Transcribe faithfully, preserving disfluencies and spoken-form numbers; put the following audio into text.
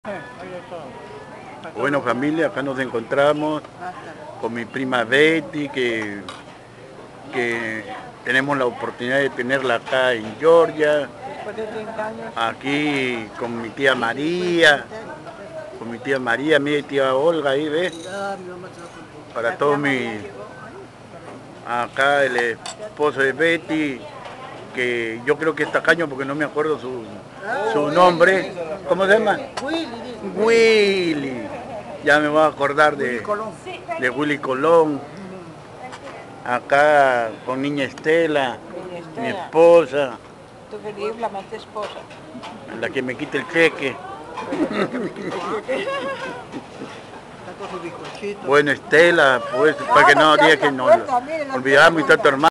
Bueno, familia, acá nos encontramos con mi prima Betty, que, que tenemos la oportunidad de tenerla acá en Georgia. Después de treinta años. Aquí con mi tía María, con mi tía María, mi tía Olga, ahí ves. Para todos mis... Acá el esposo de Betty, que yo creo que es tacaño porque no me acuerdo su, su nombre. ¿Cómo se llama? Willy. Willy. Ya me voy a acordar de, de Willy Colón. Acá con niña Estela, mi esposa. Tu querida y flamante esposa. La que me quita el cheque. Bueno, Estela, pues, para que no diga que no olvidamos y está tu hermano.